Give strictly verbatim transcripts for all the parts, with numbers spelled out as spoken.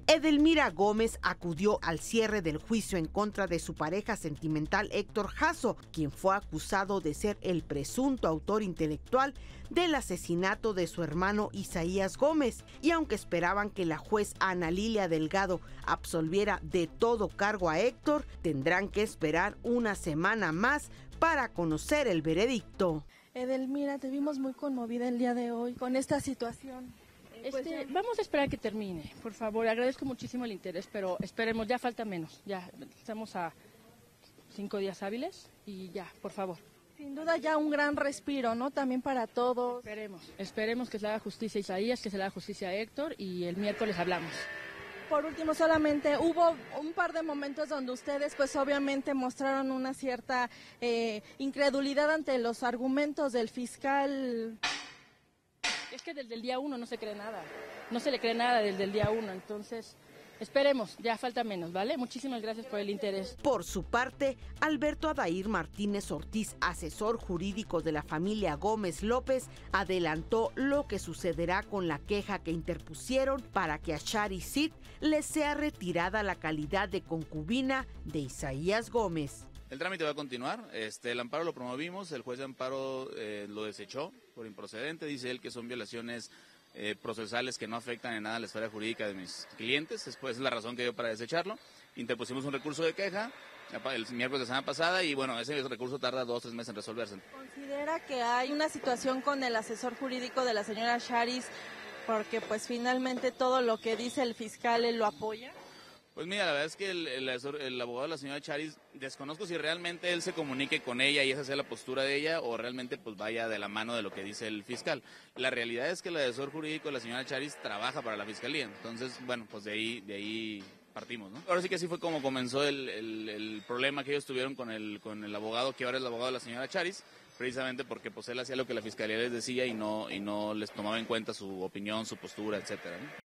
Edelmira Gómez acudió al cierre del juicio en contra de su pareja sentimental Héctor Jasso, quien fue acusado de ser el presunto autor intelectual del asesinato de su hermano Isaías Gómez. Y aunque esperaban que la juez Ana Lilia Delgado absolviera de todo cargo a Héctor, tendrán que esperar una semana más para conocer el veredicto. Edelmira, te vimos muy conmovida el día de hoy con esta situación. Este, vamos a esperar que termine, por favor. Agradezco muchísimo el interés, pero esperemos, ya falta menos. Ya estamos a cinco días hábiles y ya, por favor. Sin duda ya un gran respiro, ¿no? También para todos. Esperemos, esperemos que se haga justicia a Isaías, que se le haga justicia a Héctor y el miércoles hablamos. Por último, solamente hubo un par de momentos donde ustedes pues obviamente mostraron una cierta eh, incredulidad ante los argumentos del fiscal. Es que desde el día uno no se cree nada, no se le cree nada desde el día uno, entonces esperemos, ya falta menos, ¿vale? Muchísimas gracias por el interés. Por su parte, Alberto Adair Martínez Ortiz, asesor jurídico de la familia Gómez López, adelantó lo que sucederá con la queja que interpusieron para que a Charis Cid le sea retirada la calidad de concubina de Isaías Gómez. El trámite va a continuar, este, el amparo lo promovimos, el juez de amparo eh, lo desechó por improcedente, dice él que son violaciones eh, procesales que no afectan en nada a la esfera jurídica de mis clientes, después es la razón que dio para desecharlo, interpusimos un recurso de queja el miércoles de la semana pasada y bueno, ese recurso tarda dos o tres meses en resolverse. ¿Considera que hay una situación con el asesor jurídico de la señora Charis porque pues finalmente todo lo que dice el fiscal él lo apoya? Pues mira, la verdad es que el, el, el abogado de la señora Charis, desconozco si realmente él se comunique con ella y esa sea la postura de ella o realmente pues vaya de la mano de lo que dice el fiscal. La realidad es que el asesor jurídico de la señora Charis trabaja para la fiscalía, entonces bueno, pues de ahí, de ahí partimos, ¿no? Ahora sí que así fue como comenzó el, el, el problema que ellos tuvieron con el, con el abogado, que ahora es el abogado de la señora Charis, precisamente porque pues él hacía lo que la fiscalía les decía y no, y no les tomaba en cuenta su opinión, su postura, etcétera, ¿no?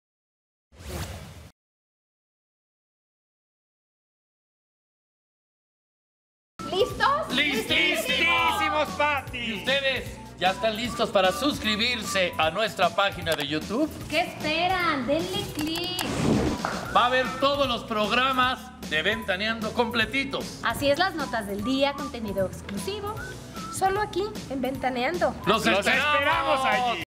¿Listos? ¡Listísimos, Pati! ¿Y ustedes ya están listos para suscribirse a nuestra página de YouTube? ¿Qué esperan? Denle click. Va a haber todos los programas de Ventaneando completitos. Así es, las notas del día, contenido exclusivo, solo aquí en Ventaneando. ¡Los ¡Los esperamos! esperamos allí!